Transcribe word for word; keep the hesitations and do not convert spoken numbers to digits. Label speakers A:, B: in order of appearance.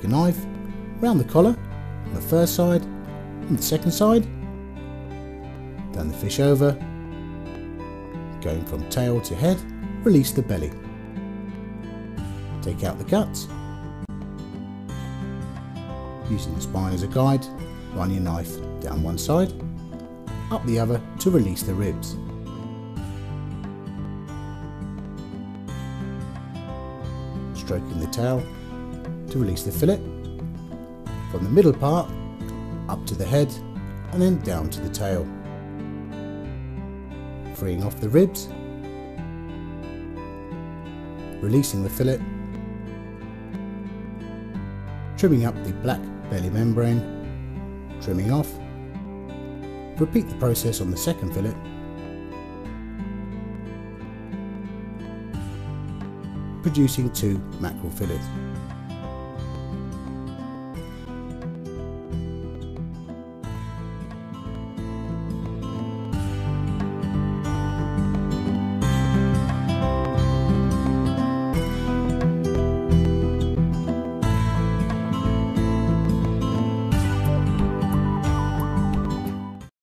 A: Take a knife, round the collar, on the first side, on the second side, turn the fish over, going from tail to head, release the belly. Take out the guts. Using the spine as a guide, run your knife down one side, up the other to release the ribs. Stroking the tail to release the fillet, from the middle part up to the head and then down to the tail. Freeing off the ribs, releasing the fillet, trimming up the black belly membrane, trimming off. Repeat the process on the second fillet, producing two mackerel fillets.